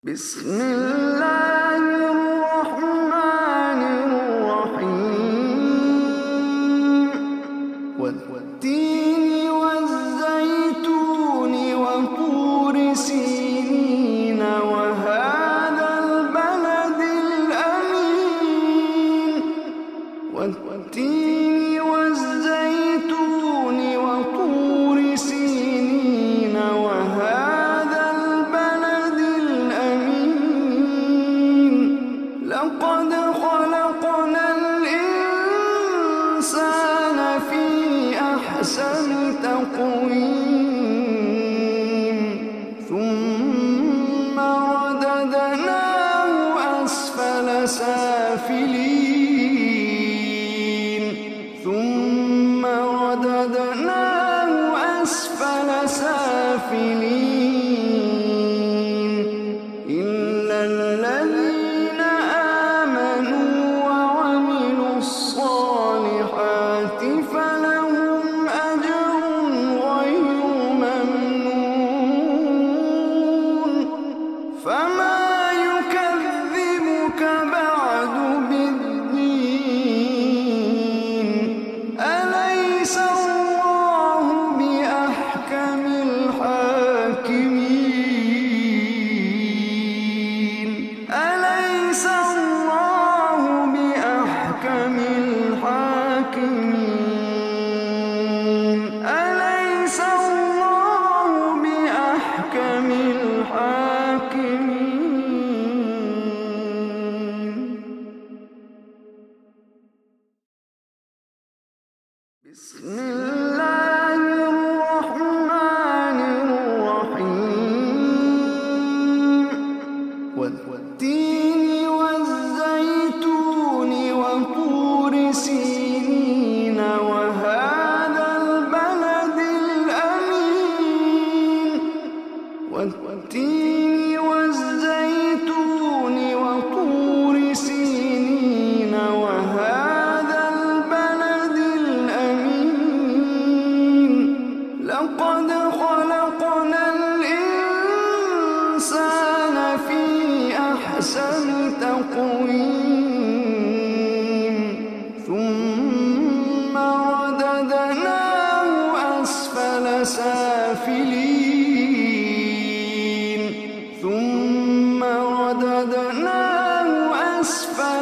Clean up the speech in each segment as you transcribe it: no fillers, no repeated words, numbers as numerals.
بسم الله الرحمن الرحيم والتين والزيتون وطور سينين وهذا البلد الأمين والتين والزيتون وطور سينين وهذا البلد الأمين لقد خلقنا الإنسان في أحسن تقويم ثم رددناه أسفل سافلين ثم رددناه أسفل سافلين إلا الذين آمنوا وعملوا الصالحات فلهم أجر غير ممنون فما يكذبك بعد بالدين أليس الله بأحكم الحاكمين أليس الله بأحكم الحاكمين أليس الله بأحكم الحاكمين بسم الله الرحمن الرحيم والتين والزيتون وطور سينين وهذا البلد الأمين والتين والزيتون وطور سينين وهذا البلد الأمين لقد خلقنا الإنسان في أحسن تقويم ثم رددناه أسفل سافلين ثم رددناه أسفل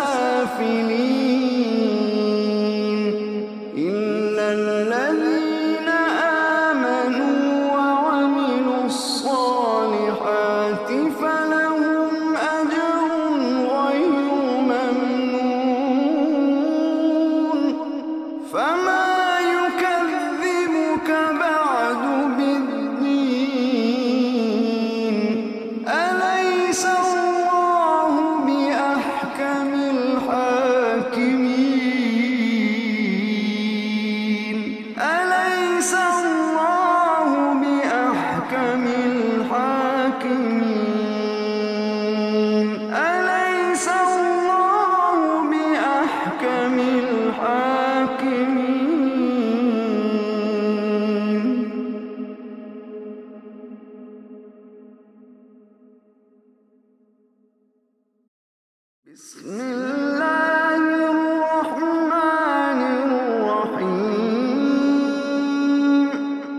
سافلين إلا الذين آمنوا وعملوا الصالحات فلهم أجر غير ممنون فما يكذبك بعد بالدين أليس الله بأحكم الحاكمين أليس الله بأحكم الحاكمين أليس الله بأحكم الحاكمين بسم الله الرحمن الرحيم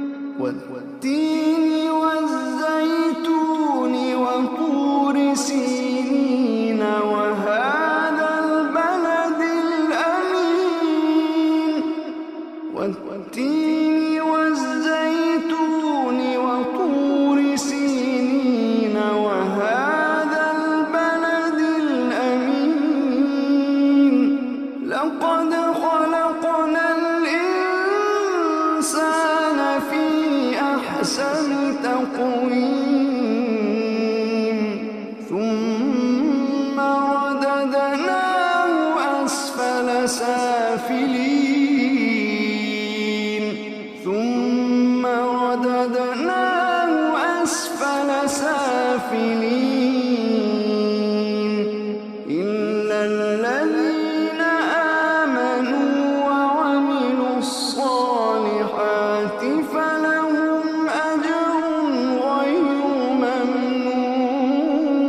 والتين والزيتون وطور سينين وهذا البلد الأمين والتين والزيتون وطور سينين وهذا البلد الأمين لقد خلقنا الإنسان في أحسن تقويم ثم رددناه أسفل سافلين ثم رددناه أسفل سافلين إلا الذين آمنوا وعملوا الصالحات فلهم أجر غير ممنون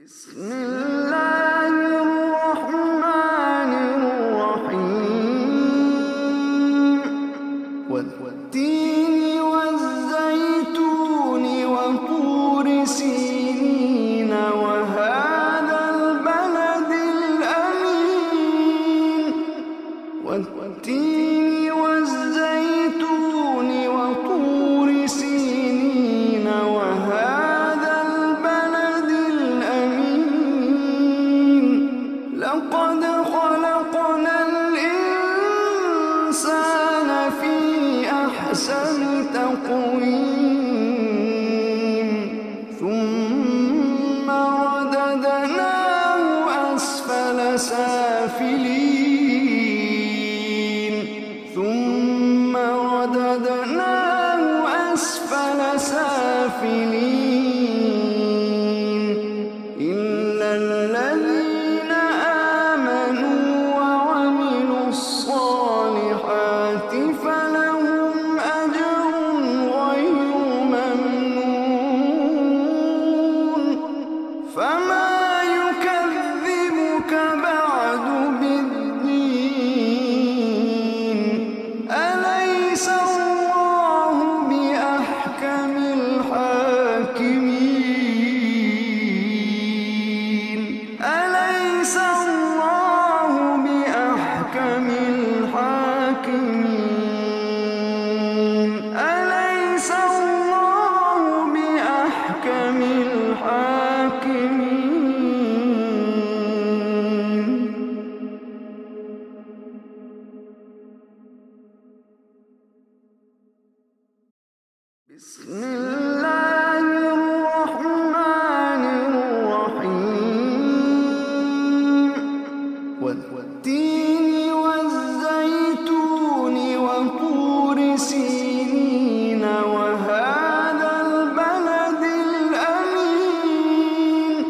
بسم الله الرحمن الرحيم والتين والزيتون وطور سينين وهذا البلد الأمين والتين والزيتون وطور سينين وهذا البلد الأمين لقد خلقنا الإنسان في أحسن تقويم ثم رددناه أسفل سافلين ثم رددناه أسفل سافلين إلا الذين آمنوا وعملوا الصالحات فلهم أجر غير ممنون فما يكذبك بعد بالدين أليس الله بأحكم الحاكمين أليس الله بأحكم الحاكمين أليس الله بأحكم الحاكمين بسم الله الرحمن الرحيم والتين والزيتون وطور سينين وهذا البلد الأمين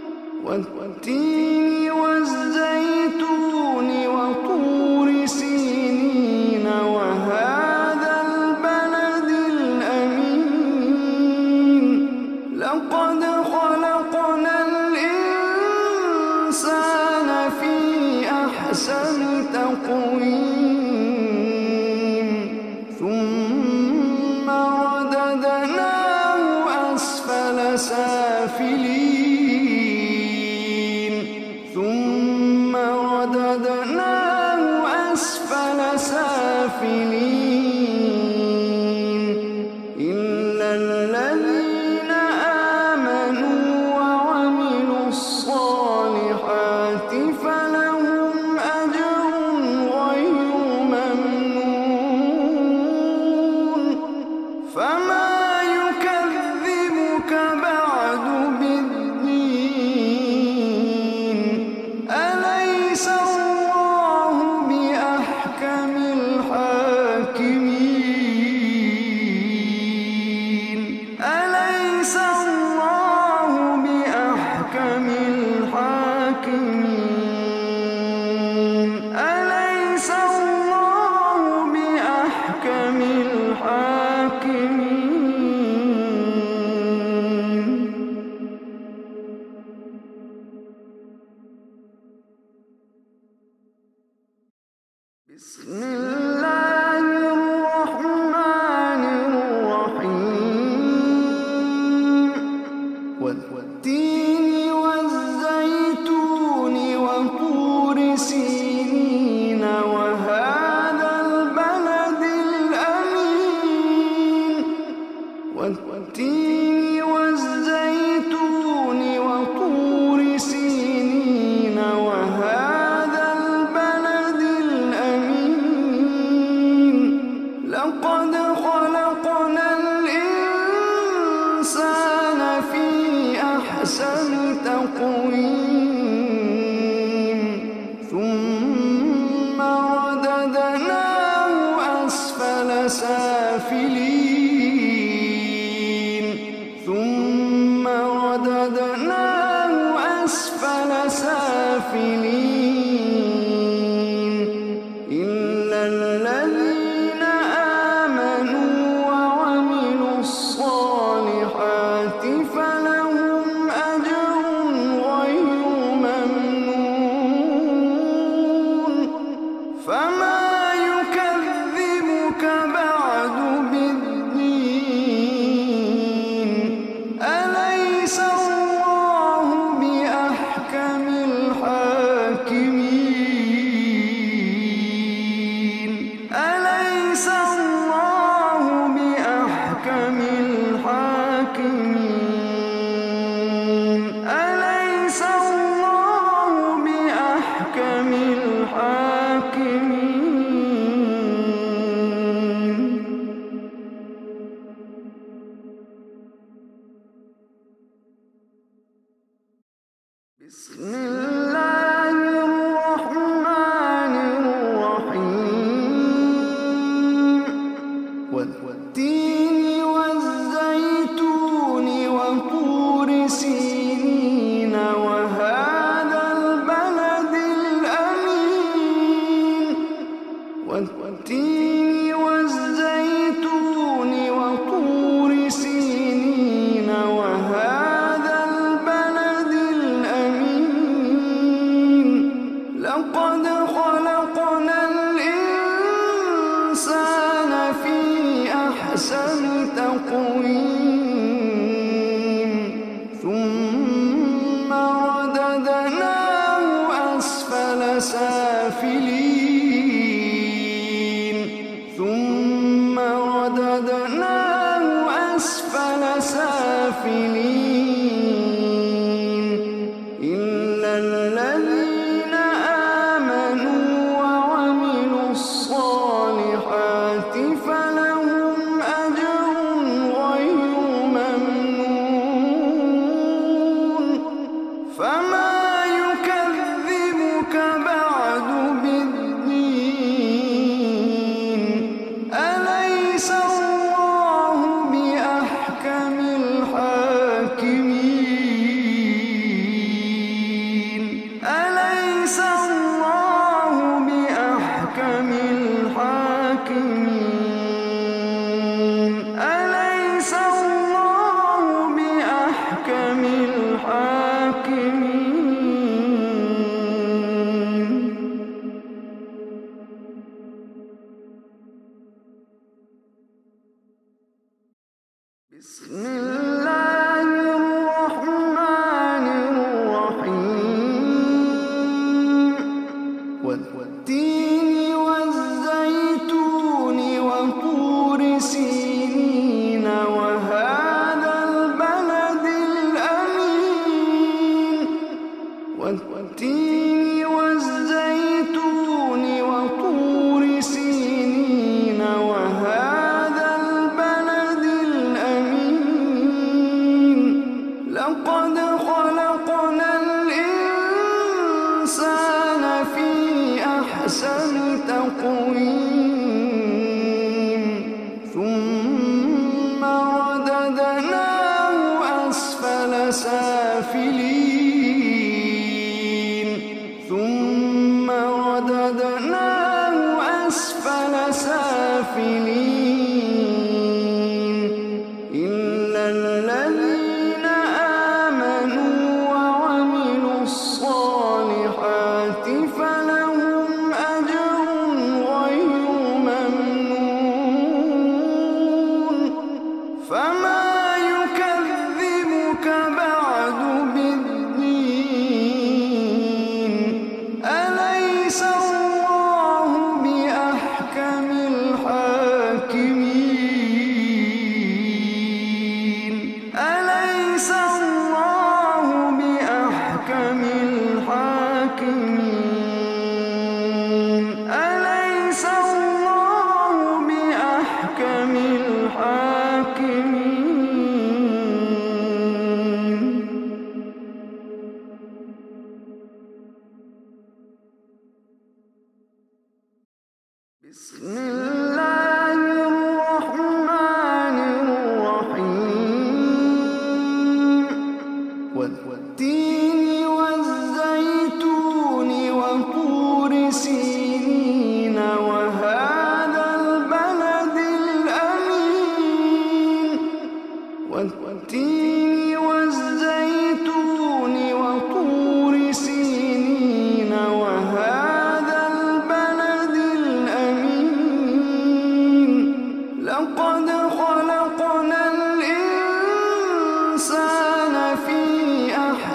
والتين والزيتون وطور سينين وهذا البلد الأمين لقد خلقنا الإنسان في أحسن تقويم ثم رددناه أسفل سافلين ثم رددناه أسفل سافلين إلا الذين آمنوا وعملوا الصالحات فلهم أجر غير ممنون فما يكذبك بعد بالدين أليس الله بأحكم الحاكمين أليس الله بأحكم الحاكمين أليس الله بأحكم الحاكمين بسم الله الرحمن الرحيم والتين والزيتون وطور سينين وهذا البلد الأمين والتين والزيتون وطور سينين وهذا البلد الأمين لقد خلقنا الإنسان في أحسن تقويم ثم رددناه أسفل سافلين ثم رددناه أسفل سافلين إلا الذين آمنوا وعملوا الصالحات فلهم أجر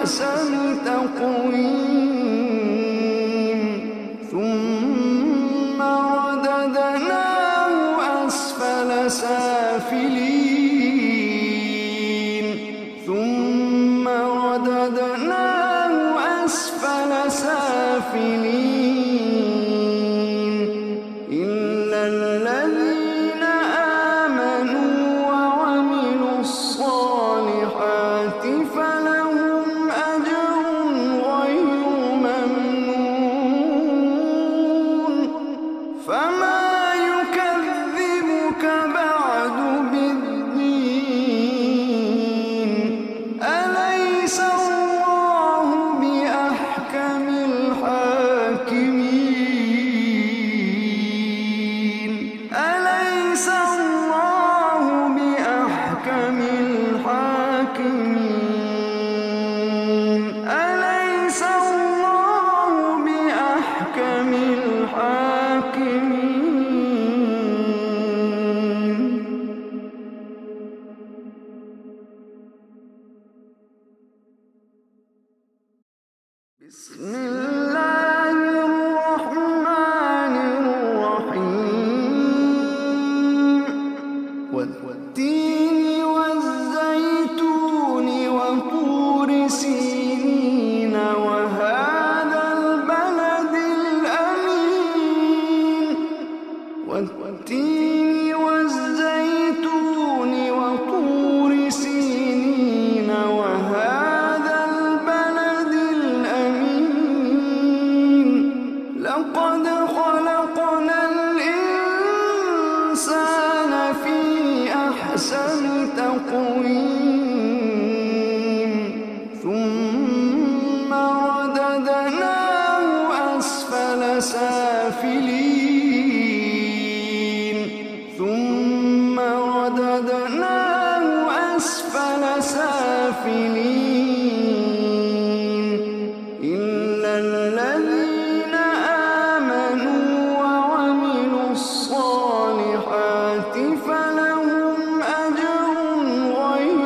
أحسن تقويم ثم رددناه أسفل سافلين ثم رددناه أسفل سافلين إلا الذين آمنوا وعملوا الصالحات فلهم أجر غير ممنون فما يكذبك بعد بالدين أليس الله بأحكم الحاكمين أليس الله بأحكم الحاكمين أليس الله بأحكم الحاكمين بسم الله الرحمن الرحيم والتين والزيتون وطور سينين وهذا البلد الأمين والتين والزيتون وطور سينين وهذا البلد الأمين لقد خلقنا الإنسان في أحسن تقويم ثم رددناه أسفل سافلين ثم رددناه أسفل سافلين إلا الذين آمنوا وعملوا الصالحات فلهم أجر غير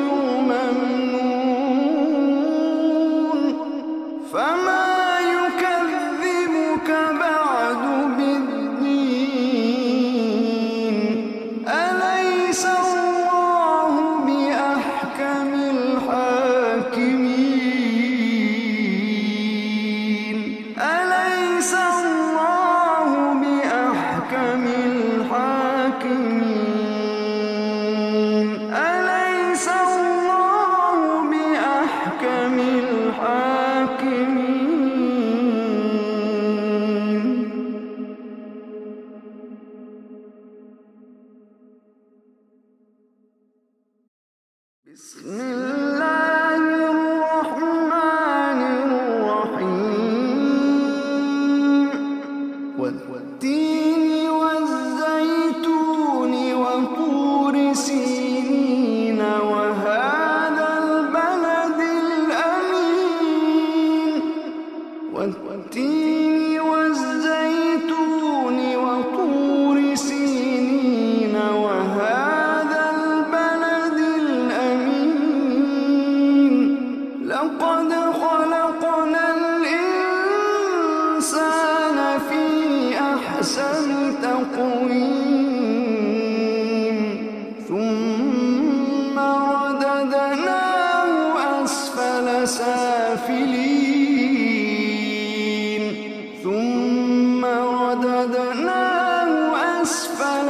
ممنون فما يكذبك بعد بالدين أليس الله بأحكم الحاكمين أليس الله بأحكم الحاكمين أليس الله بأحكم الحاكمين بسم الله الرحمن الرحيم والتين والزيتون وطور سينين وهذا البلد الأمين والتين والزيتون وطور سينين وهذا البلد الأمين لقد خلقنا الإنسان في أحسن تقويم ثم رددناه أسفل سافلين ثم رددناه أسفل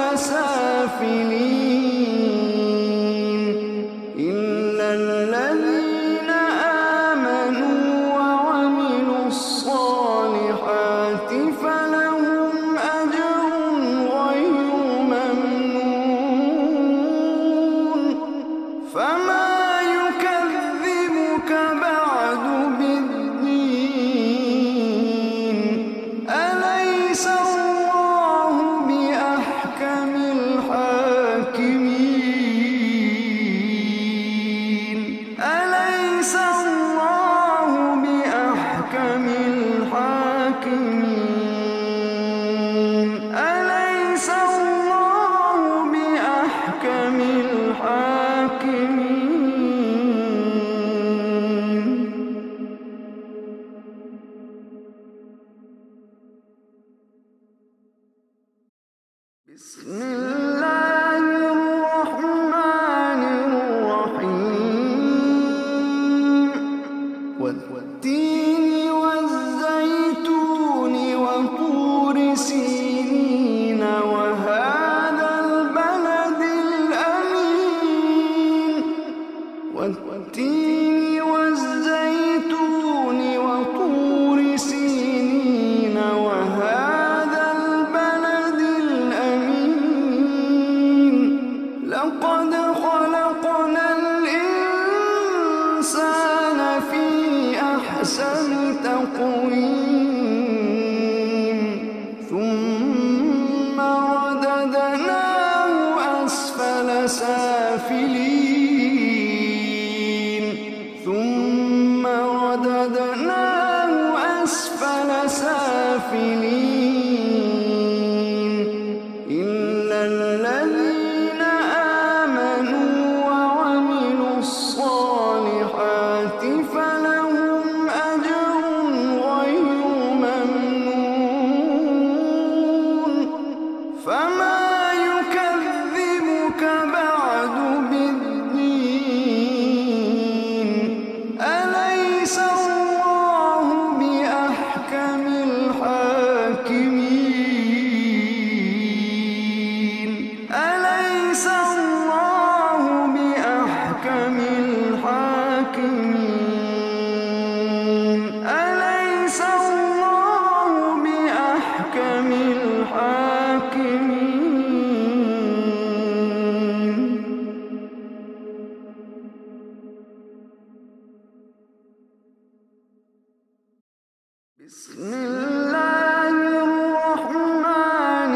سافلين إلا الذين آمنوا وعملوا الصالحات فلهم أجر غير ممنون فما يكذبك بعد بالدين بسم الله الرحمن الرحيم والتين والزيتون وطور سينين وهذا البلد الأمين والتين والزيتون وطور سينين وهذا البلد الأمين لقد خلقنا الإنسان في أحسن تقويم ثم رددناه أسفل سافلين ثم رددناه أسفل سافلين إلا الذين آمنوا وعملوا الصالحات فلهم أجر غير ممنون فما يكذبك بعد بالدين أليس الله بأحكم الحاكمين أليس الله بأحكم الحاكمين أليس الله بأحكم الحاكمين بسم الله الرحمن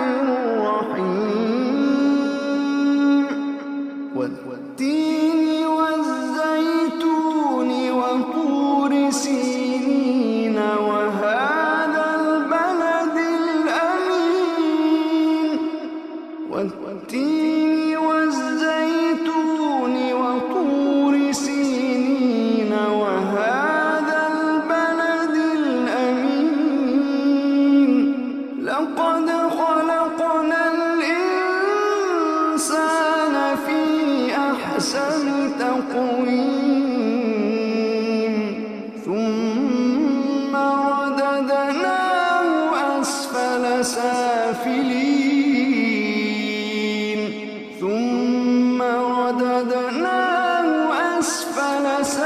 الرحيم والتين والزيتون وطور سينين وهذا البلد الأمين والتين والزيتون وطور سينين وهذا البلد الأمين لقد خلقنا الإنسان في أحسن تقويم ثم رددناه أسفل سافلين ثم رددناه أسفل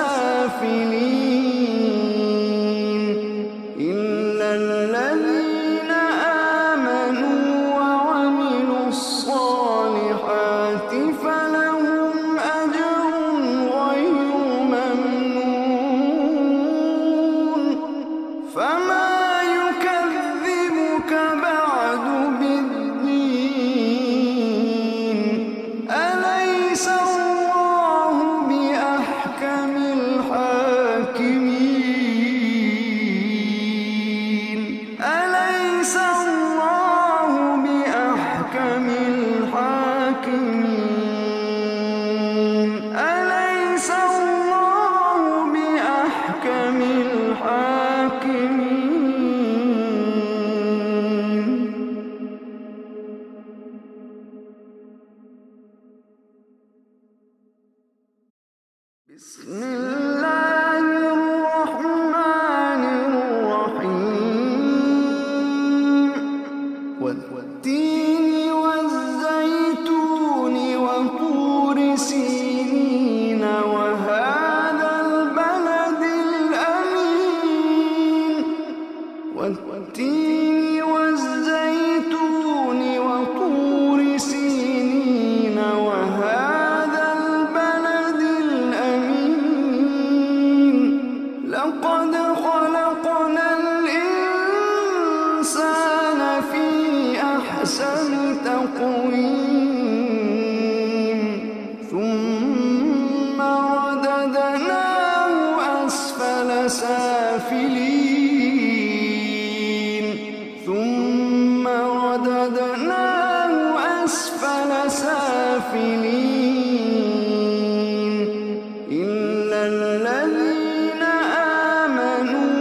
سافلين إلا الذين آمنوا وعملوا الصالحات فلهم أجر غير ممنون فما يكذبك بعد بالدين أليس الله بأحكم الحاكمين أليس الله بأحكم الحاكمين أليس الله بأحكم الحاكمين بسم الله الرحمن الرحيم والتين والزيتون وطور سينين وهذا البلد الأمين والتين والزيتون وطور سينين وهذا البلد الأمين لقد خلقنا الإنسان في أحسن تقويم ثم رددناه أسفل سافلين ثم رددناه أسفل سافلين إلا الذين آمنوا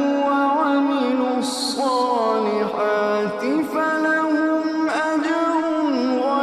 وعملوا الصالحات فلهم أجر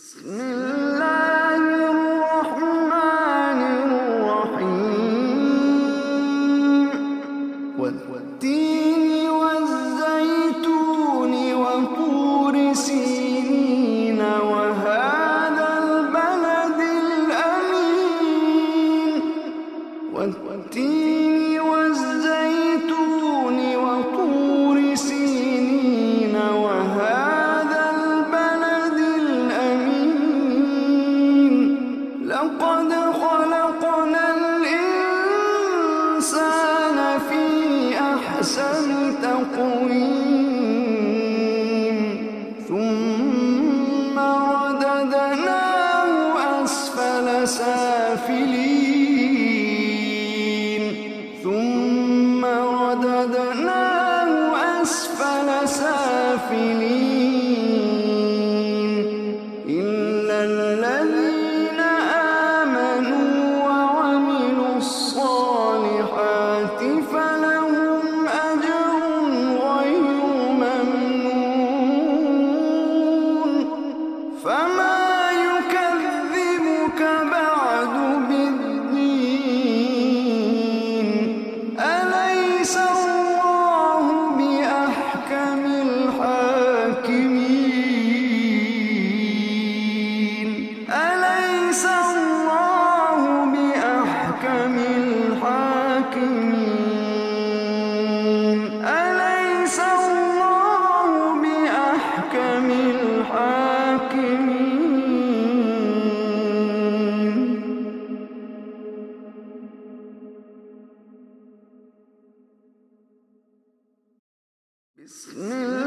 بسم الله الرحمن الرحيم والتين والزيتون وطور سينين وهذا البلد الأمين والتين والزيتون وطور سينين وهذا البلد الأمين لقد خلقنا الإنسان في أحسن تقويم ثم رددناه أسفل سافلين ثم رددناه أسفل سافلين إلا الذين آمنوا وعملوا الصالحات فلهم أجر غير ممنون فما يكذبك بعد بالدين أليس الله بأحكم الحاكمين أليس الله بأحكم الحاكمين أليس الله بأحكم الحاكمين بسم الله